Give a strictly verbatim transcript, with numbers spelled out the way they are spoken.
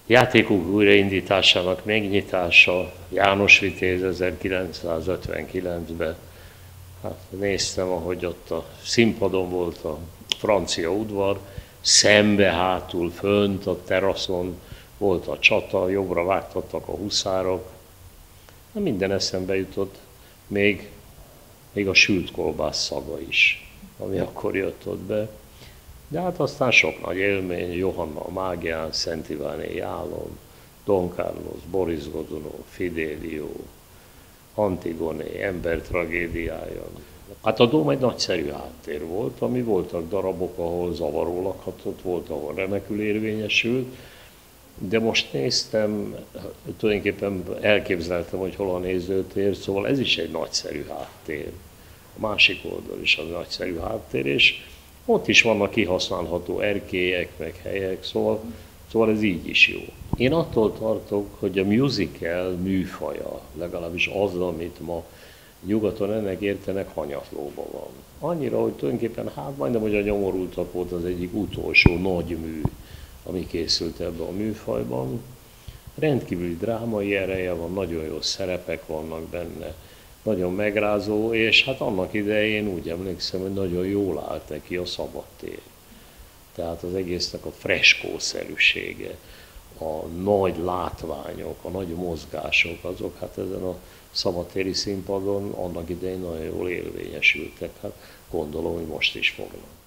játékok újraindításának megnyitása, János Vitéz ezerkilencszázötvenkilencben. Hát néztem, ahogy ott a színpadon volt a francia udvar, szembe hátul, fönt a teraszon volt a csata, jobbra vágtattak a huszárok. Na, minden eszembe jutott, még, még a sült kolbász szaga is, ami akkor jött ott be. De hát aztán sok nagy élmény, Johanna a Mágián, Szent Iváné Jálon, Don Carlos, Boris Godunov, Fidelio, Antigoné, ember tragédiája. Hát a Dóm egy nagyszerű háttér volt, ami voltak darabok, ahol zavaró lakhatott, volt, ahol remekül érvényesült, de most néztem, tulajdonképpen elképzeltem, hogy hol a nézőtér, szóval ez is egy nagyszerű háttér. A másik oldal is az nagyszerű háttér, és ott is vannak kihasználható erkélyek, meg helyek, szóval, szóval ez így is jó. Én attól tartok, hogy a musical műfaja, legalábbis az, amit ma nyugaton ennek értenek, hanyatlóban van. Annyira, hogy tulajdonképpen, hát majdnem, hogy a Nyomorultak volt az egyik utolsó nagy mű, ami készült ebben a műfajban. Rendkívüli drámai ereje van, nagyon jó szerepek vannak benne, nagyon megrázó, és hát annak idején úgy emlékszem, hogy nagyon jól állt neki a szabadtér. Tehát az egésznek a freskószerűsége, a nagy látványok, a nagy mozgások, azok hát ezen a szabadtéri színpadon annak idején nagyon jól érvényesültek. Hát gondolom, hogy most is fognak.